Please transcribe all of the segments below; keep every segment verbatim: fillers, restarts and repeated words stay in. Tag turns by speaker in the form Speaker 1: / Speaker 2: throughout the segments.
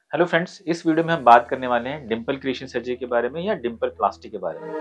Speaker 1: Hello friends, इस video में हम बात करने वाले हैं डिंपल क्रिएशन सर्जरी के बारे में या डिंपल प्लास्टी के बारे में।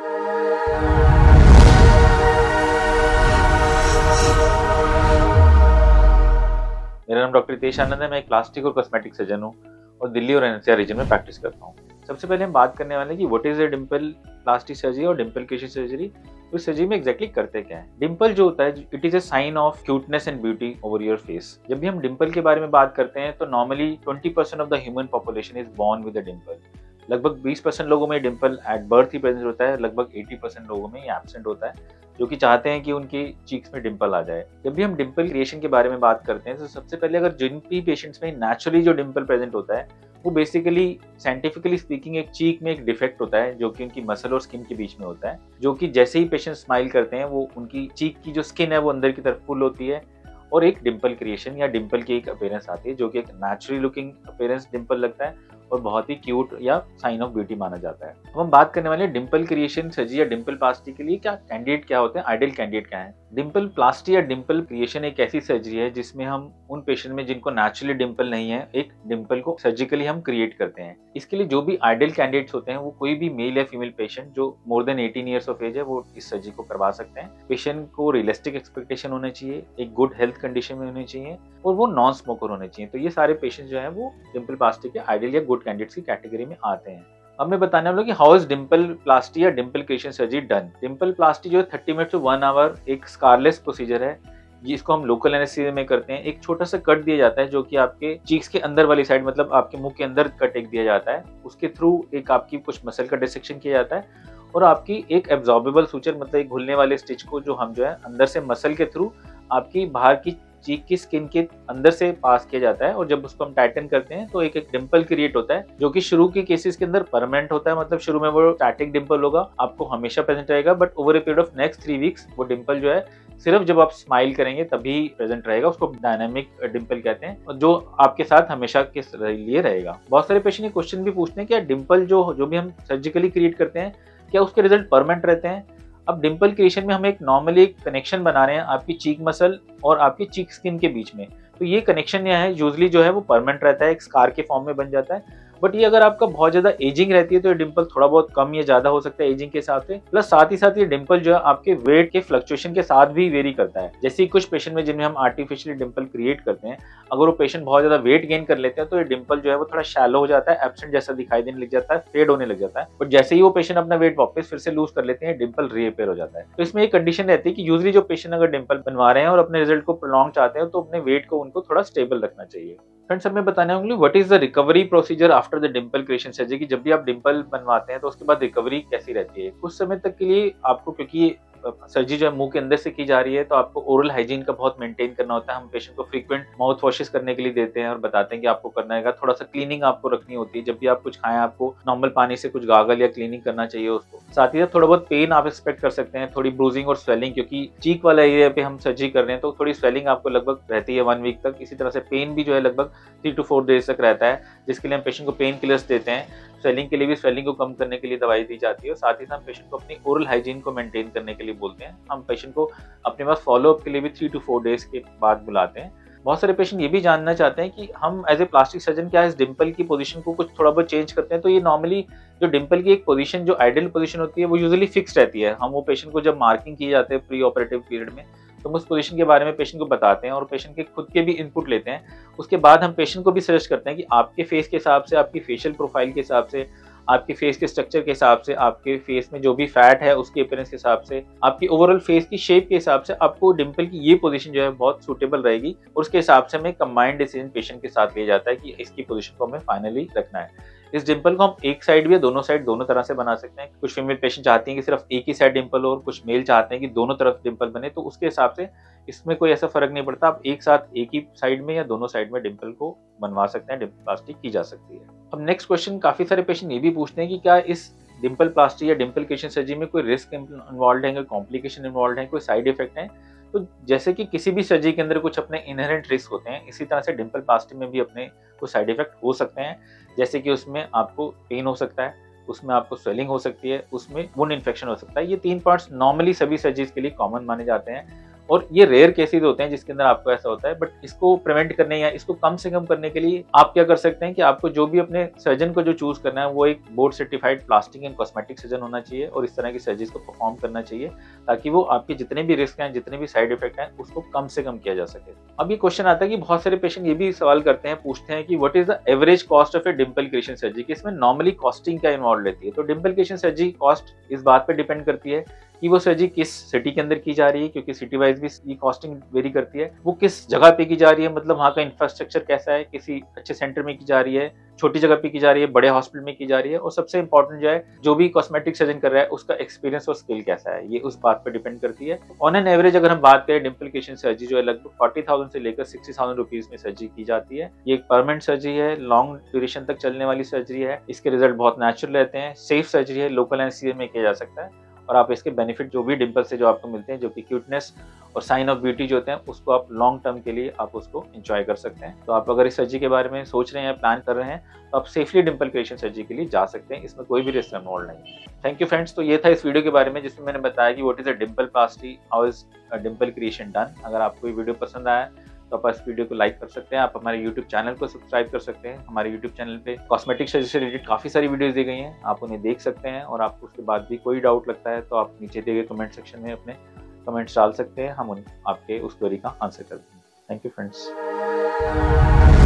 Speaker 1: मेरा नाम डॉक्टर रितेश आनंद है। मैं एक प्लास्टिक और कॉस्मेटिक सर्जन हूँ और दिल्ली और एनसीआर रीजन में प्रैक्टिस करता हूँ। सबसे पहले हम बात करने वाले हैं कि what is a dimple plastic surgery और डिंपल क्रिएशन सर्जरी। तो इस सर्जरी में एग्जैक्टली करते क्या है? डिंपल जो होता है it is a sign of cuteness and beauty over your face. जब भी हम डिंपल के बारे में बात करते हैं तो normally twenty percent of the human population is born with a dimple. लगभग बीस परसेंट लोगों में डिंपल एट बर्थ ही प्रेजेंट होता है, लगभग अस्सी परसेंट लोगों में ये एब्सेंट होता है जो कि चाहते हैं कि उनकी चीक्स में डिंपल आ जाए। जब भी हम डिंपल क्रिएशन के बारे में बात करते हैं तो सबसे पहले अगर जिन भी पेशेंट्स में नेचुरली जो डिंपल प्रेजेंट होता है वो बेसिकली साइंटिफिकली स्पीकिंग एक चीक में एक डिफेक्ट होता है जो कि उनकी मसल और स्किन के बीच में होता है, जो कि जैसे ही पेशेंट स्माइल करते हैं वो उनकी चीक की जो स्किन है वो अंदर की तरफ फुल होती है और एक डिंपल क्रिएशन या डिंपल की एक अपीयरेंस आती है जो कि एक नेचुरली लुकिंग अपीयरेंस डिंपल लगता है और बहुत ही क्यूट या साइन ऑफ ब्यूटी माना जाता है। अब हम बात करने वाले हैं डिंपल क्रिएशन सर्जरी या डिंपल प्लास्टी के लिए क्या कैंडिडेट क्या होते हैं, आइडियल कैंडिडेट क्या है। डिंपल प्लास्टी या डिंपल क्रिएशन एक ऐसी सर्जरी है जिसमें हम उन पेशेंट में जिनको नेचुरली डिंपल नहीं है एक डिंपल को सर्जिकली हम क्रिएट करते हैं। इसके लिए जो भी आइडियल कैंडिडेट्स होते हैं वो कोई भी मेल या फीमेल पेशेंट जो more than eighteen years of age है वो इस सर्जरी को करवा सकते हैं। पेशेंट को रियलिस्टिक एक्सपेक्टेशन होना चाहिए, एक गुड हेल्थ कंडीशन में होनी चाहिए और वो नॉन स्मोकर होने चाहिए। तो ये सारे पेशेंट जो है वो डिंपल प्लास्टी के आइडियल या गुड कैंडिडेट्स की कैटेगरी में आते हैं। अब मैं बताने वाला हूं कि हाउ इज डिंपल प्लास्टी या dimple creation surgery done. Dimple plasty जो है thirty minute to one hour एक स्कारलेस प्रोसीजर है जिसको हम लोकल एनेस्थीसिया में करते हैं। एक छोटा सा कट दिया जाता है जो कि आपके चीक्स के अंदर वाली साइड मतलब आपके मुंह के अंदर कट एक दिया जाता है, उसके थ्रू एक आपकी कुछ मसल का डिसेक्शन किया जाता है और आपकी एक एब्जॉर्बेबल सूचर मतलब एक घुलने वाले स्टिच को जो हम जो है अंदर से मसल के थ्रू आपकी बाहर की चीक की स्किन के अंदर से पास किया जाता है और जब उसको हम टाइटन करते हैं तो एक एक डिंपल क्रिएट होता है जो कि शुरू के केसेस के अंदर परमानेंट होता है। मतलब शुरू में वो स्टैटिक डिंपल होगा, आपको हमेशा प्रेजेंट रहेगा, but over a period of next three weeks वो डिंपल जो है सिर्फ जब आप स्माइल करेंगे तभी प्रेजेंट रहेगा। उसको डायनामिक डिंपल कहते हैं और जो आपके साथ हमेशा के लिए रहेगा। बहुत सारे पेशेंट ये क्वेश्चन भी पूछते हैं कि डिंपल जो जो भी हम सर्जिकली क्रिएट करते हैं क्या उसके रिजल्ट परमानेंट रहते हैं। अब डिंपल क्रिएशन में हम एक नॉर्मली एक कनेक्शन बना रहे हैं आपकी चीक मसल और आपकी चीक स्किन के बीच में, तो ये कनेक्शन यह है यूजली जो है वो परमानेंट रहता है, एक स्कार के फॉर्म में बन जाता है। बट ये अगर आपका बहुत ज्यादा एजिंग रहती है तो ये डिंपल थोड़ा बहुत कम या ज्यादा हो सकता है एजिंग के हिसाब से। प्लस साथ ही साथ ये डिंपल जो है आपके वेट के फ्लक्चुएशन के साथ भी वेरी करता है। जैसे कुछ पेशेंट में जिनमें हम आर्टिफिशियली डिंपल क्रिएट करते हैं अगर वो पेशेंट बहुत ज्यादा वेट गेन कर लेते हैं तो ये डिंपल जो है वो थोड़ा शैलो हो जाता है, एब्सेंट जैसा दिखाई देने लग जाता है, फेड होने लग जाता है। बट जैसे ही वो पेशेंट अपना वेट वापस फिर से लूज कर लेते हैं डिंपल रीअपेयर हो जाता है। तो इसमें एक कंडीशन रहती है कि यूजली जो पेशेंट अगर डिंपल बनवा रहे हैं और अपने रिजल्ट को प्रोलॉन्ग चाहते हैं तो अपने वेट को उनको थोड़ा स्टेबल रखना चाहिए। फ्रेंड्स, अब मैं बताने वाला हूँ what is the recovery procedure after the dimple creation surgery कि जब भी आप डिंपल बनवाते हैं तो उसके बाद रिकवरी कैसी रहती है। कुछ समय तक के लिए आपको, क्योंकि सर्जरी जो है मुंह के अंदर से की जा रही है, तो आपको ओरल हाइजीन का बहुत मेंटेन करना होता है। हम पेशेंट को फ्रीक्वेंट माउथ वॉशेस करने के लिए देते हैं और बताते हैं कि आपको करना है, थोड़ा सा क्लीनिंग आपको रखनी होती है। जब भी आप कुछ खाएं आपको नॉर्मल पानी से कुछ गागल या क्लीनिंग करना चाहिए उसको। साथ ही साथ थोड़ा बहुत पेन आप एक्सपेक्ट कर सकते हैं, थोड़ी ब्रूजिंग और स्वेलिंग, क्योंकि चीक वाला एरिया पे हम सर्जरी कर रहे हैं तो थोड़ी स्वेलिंग आपको लगभग रहती है वन वीक तक। इसी तरह से पेन भी जो है लगभग थ्री टू फोर डेज तक रहता है, जिसके लिए हम पेशेंट को पेन किलर्स देते हैं। स्वेलिंग के लिए भी स्वेलिंग को कम करने के लिए दवाई दी जाती है और साथ ही साथ पेशेंट को अपनी ओरल हाइजीन को मेंटेन करने के लिए बोलते हैं। हम पेशेंट को अपने पास फॉलो अप के लिए भी थ्री टू फोर डेज के बाद बुलाते हैं। बहुत सारे पेशेंट ये भी जानना चाहते हैं कि हम एज ए प्लास्टिक सर्जन क्या इस डिंपल की पोजीशन को कुछ थोड़ा बहुत चेंज करते हैं। तो ये नॉर्मली जो डिंपल की एक पोजीशन जो आइडियल पोजीशन होती है वो यूजुअली फिक्स रहती है। हम वो पेशेंट को जब मार्किंग किए जाते हैं प्री ऑपरेटिव पीरियड में तो हम उस पोजीशन के बारे में पेशेंट को बताते हैं और पेशेंट के खुद के भी इनपुट लेते हैं। उसके बाद हम पेशेंट को भी सजेस्ट करते हैं कि आपके फेस के हिसाब से, आपकी फेशियल प्रोफाइल के हिसाब से, आपके फेस के स्ट्रक्चर के हिसाब से, आपके फेस में जो भी फैट है उसके अपीयरेंस के हिसाब से, आपकी ओवरऑल फेस की शेप के हिसाब से आपको डिंपल की ये पोजीशन जो है बहुत सूटेबल रहेगी और उसके हिसाब से हमें कंबाइंड डिसीजन पेशेंट के साथ लिया जाता है कि इसकी पोजीशन को हमें फाइनली रखना है। इस डिंपल को हम एक साइड भी या दोनों साइड दोनों तरह से बना सकते हैं। कुछ फीमेल पेशेंट चाहती हैं कि सिर्फ एक ही साइड डिंपल हो और कुछ मेल चाहते हैं कि दोनों तरफ डिंपल बने, तो उसके हिसाब से इसमें कोई ऐसा फर्क नहीं पड़ता। आप एक साथ एक ही साइड में या दोनों साइड में डिंपल को बनवा सकते हैं, डिंपल प्लास्टी की जा सकती है। अब नेक्स्ट क्वेश्चन काफी सारे पेशेंट ये भी पूछते हैं कि क्या इस डिंपल प्लास्टी या डिंपल क्रिएशन सर्जरी में कोई रिस्क इन्वॉल्व है, कोई कॉम्प्लिकेशन इन्वॉल्व है, कोई साइड इफेक्ट है। तो जैसे कि किसी भी सर्जरी के अंदर कुछ अपने इनहेरेंट रिस्क होते हैं, इसी तरह से डिंपल प्लास्टी में भी अपने कुछ साइड इफेक्ट हो सकते हैं। जैसे कि उसमें आपको पेन हो सकता है, उसमें आपको स्वेलिंग हो सकती है, उसमें वुंड इन्फेक्शन हो सकता है। ये तीन पार्ट्स नॉर्मली सभी सर्जरीज के लिए कॉमन माने जाते हैं और ये रेयर केसेस होते हैं जिसके अंदर आपको ऐसा होता है, बट इसको प्रिवेंट करने या इसको कम से कम करने के लिए आप क्या कर सकते हैं कि आपको जो भी अपने सर्जन को जो चूज करना है वो एक board certified plastic and cosmetic surgeon होना चाहिए और इस तरह की सर्जरीज को परफॉर्म करना चाहिए ताकि वो आपके जितने भी रिस्क हैं, जितने भी साइड इफेक्ट हैं, उसको कम से कम किया जा सके। अब ये क्वेश्चन आता है कि बहुत सारे पेशेंट ये भी सवाल करते हैं, पूछते हैं कि what is the average cost of a dimple creation surgery, कि इसमें नॉर्मली कॉस्टिंग क्या इन्वॉल्व रहती है। तो डिंपल क्रिएशन सर्जरी कॉस्ट इस बात पर डिपेंड करती है कि वो सर्जरी किस सिटी के अंदर की जा रही है, क्योंकि सिटी वाइज भी ये कॉस्टिंग वेरी करती है। वो किस जगह पे की जा रही है, मतलब वहाँ का इंफ्रास्ट्रक्चर कैसा है, किसी अच्छे सेंटर में की जा रही है, छोटी जगह पे की जा रही है, बड़े हॉस्पिटल में की जा रही है, और सबसे इंपॉर्टेंट जो है जो भी कॉस्मेटिक सर्जन कर रहा है उसका एक्सपीरियंस और स्किल कैसा है, ये उस बात पर डिपेंड करती है। ऑन एन एवरेज अगर हम बात करें डिंपल क्रिएशन सर्जरी जो है लगभग फोर्टी थाउजेंड से लेकर सिक्सटी थाउजेंड रुपीज में सर्जरी की जाती है। ये एक परमानेंट सर्जरी है, लॉन्ग ड्यूरेशन तक चलने वाली सर्जरी है, इसके रिजल्ट बहुत नेचुरल रहते हैं, सेफ सर्जरी है, लोकल एनसीए में किया जा सकता है और आप इसके बेनिफिट जो भी डिंपल से जो आपको मिलते हैं, जो कि क्यूटनेस और साइन ऑफ ब्यूटी जो होते हैं, उसको आप लॉन्ग टर्म के लिए आप उसको एंजॉय कर सकते हैं। तो आप अगर इस सर्जरी के बारे में सोच रहे हैं, प्लान कर रहे हैं, तो आप सेफली डिंपल क्रिएशन सर्जरी के लिए जा सकते हैं, इसमें कोई भी रिस्क इन्वॉल्व नहीं है। Thank you friends. तो ये था इस वीडियो के बारे में जिसमें मैंने बताया कि what is a dimple plasty, how is dimple creation done. अगर आपको ये वीडियो पसंद आया तो आप इस वीडियो को लाइक कर सकते हैं, आप हमारे यूट्यूब चैनल को सब्सक्राइब कर सकते हैं। हमारे यूट्यूब चैनल पे कॉस्मेटिक सर्जरी से रिलेटेड काफ़ी सारी वीडियोस दी गई हैं, आप उन्हें देख सकते हैं। और आपको उसके बाद भी कोई डाउट लगता है तो आप नीचे दिए गए कमेंट सेक्शन में अपने कमेंट्स डाल सकते हैं, हम उन आपके उस क्वेरी का आंसर कर देंगे। Thank you friends.